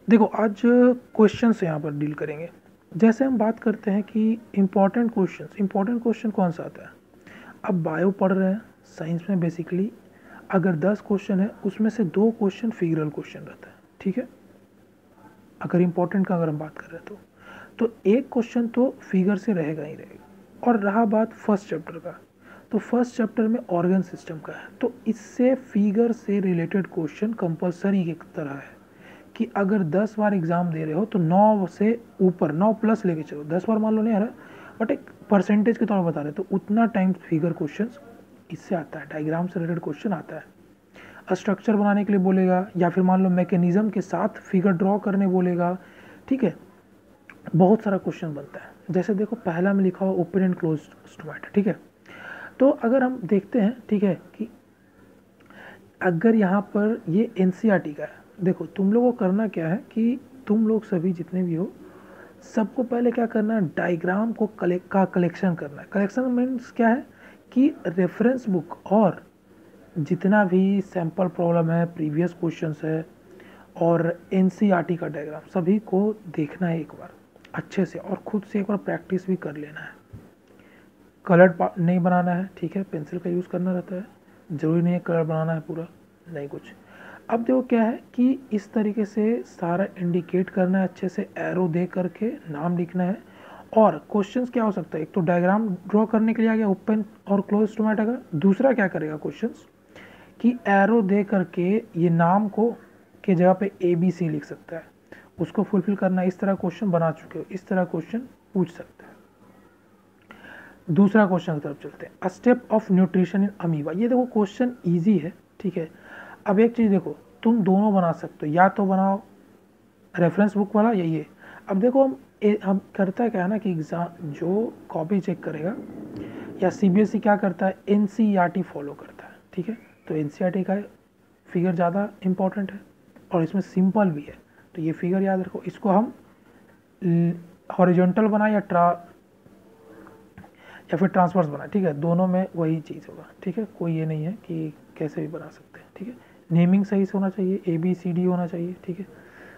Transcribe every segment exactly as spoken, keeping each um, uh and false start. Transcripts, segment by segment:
देखो आज क्वेश्चन से यहाँ पर डील करेंगे। जैसे हम बात करते हैं कि इम्पॉर्टेंट क्वेश्चन, इम्पॉर्टेंट क्वेश्चन कौन सा आता है। अब बायो पढ़ रहे हैं, साइंस में बेसिकली अगर दस क्वेश्चन है उसमें से दो क्वेश्चन फिगरल क्वेश्चन रहता है, ठीक है। अगर इम्पोर्टेंट का अगर हम बात कर रहे हैं तो तो एक क्वेश्चन तो फिगर से रहेगा ही रहेगा। और रहा बात फर्स्ट चैप्टर का, तो फर्स्ट चैप्टर में ऑर्गन सिस्टम का है, तो इससे फिगर से रिलेटेड क्वेश्चन कंपलसरी की तरह है कि अगर दस बार एग्जाम दे रहे हो तो नौ से ऊपर, नौ प्लस लेके चलो। दस बार मान लो नहीं आ रहा बट एक परसेंटेज के तौर पर बता रहे, तो उतना टाइम फिगर क्वेश्चन इससे आता है, डायग्राम से रिलेटेड क्वेश्चन आता है। स्ट्रक्चर बनाने के लिए बोलेगा या फिर मान लो मैकेनिज्म के साथ फिगर ड्रॉ करने बोलेगा, ठीक है। बहुत सारा क्वेश्चन बनता है। जैसे देखो पहला में लिखा हुआ ओपन एंड क्लोज स्टोमेटा, ठीक है। तो अगर हम देखते हैं, ठीक है, कि अगर यहाँ पर ये एनसीईआरटी का है, देखो तुम लोगों को करना क्या है कि तुम लोग सभी जितने भी हो सबको पहले क्या करना है, डायग्राम को कलेक्ट का कलेक्शन करना है। कलेक्शन मीन्स क्या है कि रेफरेंस बुक और जितना भी सैम्पल प्रॉब्लम है, प्रीवियस क्वेश्चंस है और एनसीईआरटी का डायग्राम सभी को देखना है एक बार अच्छे से, और खुद से एक बार प्रैक्टिस भी कर लेना है। कलर नहीं बनाना है, ठीक है, पेंसिल का यूज़ करना रहता है, ज़रूरी नहीं है कलर बनाना है पूरा, नहीं कुछ। अब देखो क्या है कि इस तरीके से सारा इंडिकेट करना है, अच्छे से एरो दे करके नाम लिखना है। और क्वेश्चंस क्या हो सकता है, एक तो डायग्राम ड्रॉ करने के लिए आ गया ओपन और क्लोज स्टोमेटा का, दूसरा क्या करेगा क्वेश्चंस कि एरो दे करके ये नाम को के जगह पे ए बी सी लिख सकता है, उसको फुलफिल करना। इस तरह क्वेश्चन बना चुके हो, इस तरह क्वेश्चन पूछ सकते हैं। दूसरा क्वेश्चन की तरफ चलते हैं, a step of nutrition in amoeba. ये देखो क्वेश्चन इजी है, ठीक है। अब एक चीज़ देखो, तुम दोनों बना सकते हो, या तो बनाओ रेफरेंस बुक वाला या ये। अब देखो हम ए, हम करता है क्या है ना कि एग्जाम जो कॉपी चेक करेगा या सीबीएसई क्या करता है, एनसीईआरटी फॉलो करता है, ठीक है। तो एनसीईआरटी का फिगर ज़्यादा इंपॉर्टेंट है और इसमें सिंपल भी है, तो ये फिगर याद रखो। इसको हम हॉरिजॉन्टल बनाए या ट्रा या फिर ट्रांसवर्स बनाए, ठीक है, दोनों में वही चीज़ होगा, ठीक है। कोई ये नहीं है कि कैसे भी बना सकते हैं, ठीक है। नेमिंग सही से होना चाहिए, ए बी सी डी होना चाहिए, ठीक है।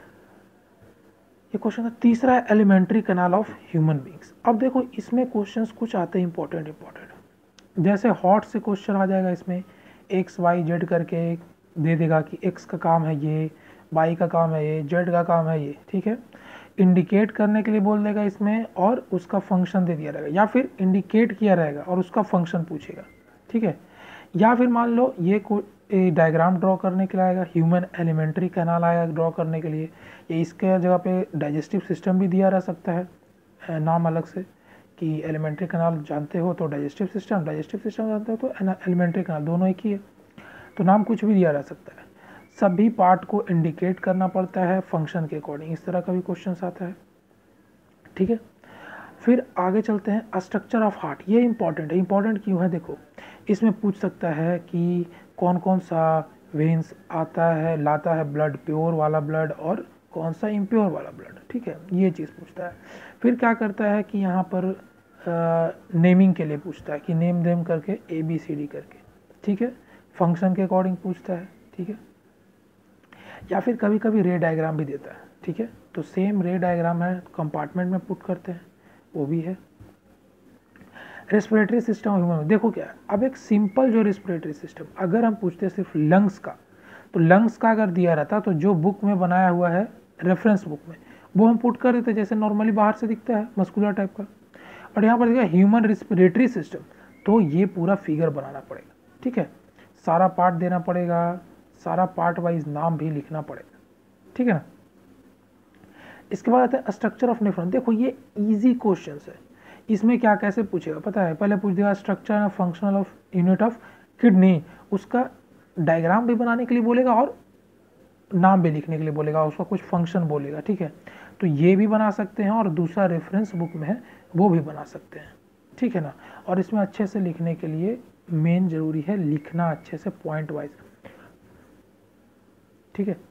ये क्वेश्चन है। तीसरा है elementary canal of human beings. अब देखो इसमें क्वेश्चंस कुछ आते हैं इंपॉर्टेंट इंपॉर्टेंट, जैसे हॉट से क्वेश्चन आ जाएगा, इसमें एक्स वाई जेड करके दे देगा कि एक्स का काम है ये, वाई का काम है ये, जेड का काम है ये, ठीक है। इंडिकेट करने के लिए बोल देगा इसमें और उसका फंक्शन दे दिया रहेगा, या फिर इंडिकेट किया रहेगा और उसका फंक्शन पूछेगा, ठीक है। या फिर मान लो ये डायग्राम ड्रॉ करने के लिए आएगा, ह्यूमन एलिमेंट्री कैनाल आएगा ड्रॉ करने के लिए, या इसके जगह पे डाइजेस्टिव सिस्टम भी दिया रह सकता है नाम अलग से, कि एलिमेंट्री कैनाल जानते हो तो डाइजेस्टिव सिस्टम, डाइजेस्टिव सिस्टम जानते हो तो एलिमेंट्री कैनाल, दोनों एक ही है, तो नाम कुछ भी दिया रह सकता है। सभी पार्ट को इंडिकेट करना पड़ता है फंक्शन के अकॉर्डिंग, इस तरह का भी क्वेश्चन आता है, ठीक है। फिर आगे चलते हैं, स्ट्रक्चर ऑफ हार्ट। ये इंपॉर्टेंट है। इंपॉर्टेंट क्यों है, देखो इसमें पूछ सकता है कि कौन कौन सा वेन्स आता है, लाता है ब्लड, प्योर वाला ब्लड और कौन सा इम्प्योर वाला ब्लड, ठीक है, ये चीज़ पूछता है। फिर क्या करता है कि यहाँ पर नेमिंग के लिए पूछता है कि नेम देम करके ए बी सी डी करके, ठीक है, फंक्शन के अकॉर्डिंग पूछता है, ठीक है। या फिर कभी कभी रे डायग्राम भी देता है, ठीक है, तो सेम रे डायग्राम है, कंपार्टमेंट में पुट करते हैं, वो भी है। रेस्पिरेटरी सिस्टम ह्यूमन में देखो क्या है, अब एक सिंपल जो रेस्पिरेटरी सिस्टम अगर हम पूछते हैं सिर्फ लंग्स का, तो लंग्स का अगर दिया रहता तो जो बुक में बनाया हुआ है रेफरेंस बुक में वो हम पुट कर देते, जैसे नॉर्मली बाहर से दिखता है मस्कुलर टाइप का। और यहाँ पर देखिए ह्यूमन रेस्पिरेटरी सिस्टम, तो ये पूरा फिगर बनाना पड़ेगा, ठीक है, सारा पार्ट देना पड़ेगा, सारा पार्ट वाइज नाम भी लिखना पड़ेगा, ठीक है ना। इसके बाद आता है स्ट्रक्चर ऑफ नेफ्रॉन। देखो ये इजी क्वेश्चन है, इसमें क्या कैसे पूछेगा पता है, पहले पूछ देगा structure and functional of unit of kidney, उसका डायग्राम भी बनाने के लिए बोलेगा और नाम भी लिखने के लिए बोलेगा, उसका कुछ फंक्शन बोलेगा, ठीक है। तो ये भी बना सकते हैं और दूसरा रेफरेंस बुक में है वो भी बना सकते हैं, ठीक है ना। और इसमें अच्छे से लिखने के लिए मेन जरूरी है लिखना अच्छे से पॉइंट वाइज, ठीक है।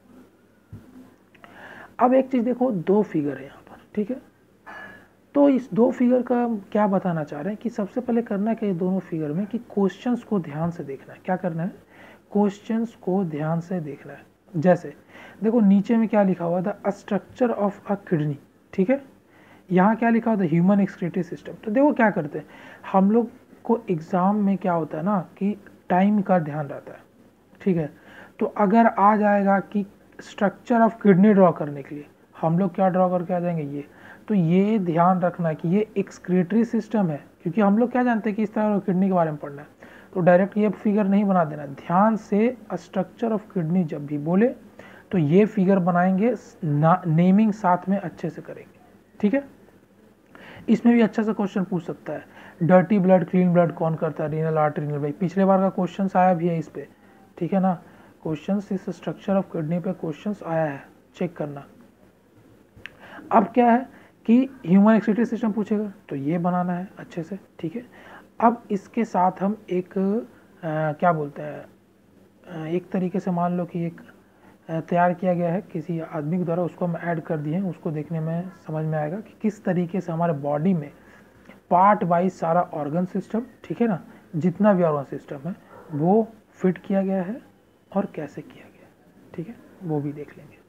अब एक चीज देखो, दो फिगर है यहाँ पर, ठीक है, तो इस दो फिगर का क्या बताना चाह रहे हैं कि सबसे पहले करना क्या है दोनों फिगर में कि क्वेश्चंस को ध्यान से देखना है। क्या करना है, क्वेश्चंस को ध्यान से देखना है, जैसे देखो नीचे में क्या लिखा हुआ था, a structure of a kidney, ठीक है, यहाँ क्या लिखा होता है, ह्यूमन एक्सक्रीटरी सिस्टम। तो देखो क्या करते हैं हम लोग को एग्ज़ाम में, क्या होता है ना कि टाइम का ध्यान रहता है, ठीक है। तो अगर आ जाएगा कि स्ट्रक्चर ऑफ किडनी ड्रॉ करने के लिए, हम लोग क्या ड्रॉ करके आ जाएंगे ये, तो ये ध्यान रखना कि ये एक्सक्रीटरी सिस्टम है, क्योंकि हम लोग क्या जानते हैं कि इस तरह किडनी के बारे में पढ़ना है, तो डायरेक्ट ये फिगर नहीं बना देना, ध्यान से स्ट्रक्चर ऑफ किडनी जब भी बोले तो ये फिगर बनाएंगे, नेमिंग साथ में अच्छे से करेंगे, ठीक है। इसमें भी अच्छा सा क्वेश्चन पूछ सकता है, डर्टी ब्लड क्लीन ब्लड कौन करता है, रीनल आर्टरी रीनल, भाई पिछले बार का क्वेश्चन आया भी है इस पे, ठीक है ना, क्वेश्चन इस स्ट्रक्चर ऑफ किडनी पे क्वेश्चन आया है, चेक करना। अब क्या है कि ह्यूमन एक्सक्रीटरी सिस्टम पूछेगा तो ये बनाना है अच्छे से, ठीक है। अब इसके साथ हम एक आ, क्या बोलते हैं, एक तरीके से मान लो कि एक तैयार किया गया है किसी आदमी के द्वारा, उसको हम ऐड कर दिए हैं, उसको देखने में समझ में आएगा कि किस तरीके से हमारे बॉडी में पार्ट वाइज सारा ऑर्गन सिस्टम, ठीक है ना, जितना भी ऑर्गन सिस्टम है वो फिट किया गया है और कैसे किया गया है, ठीक है, वो भी देख लेंगे।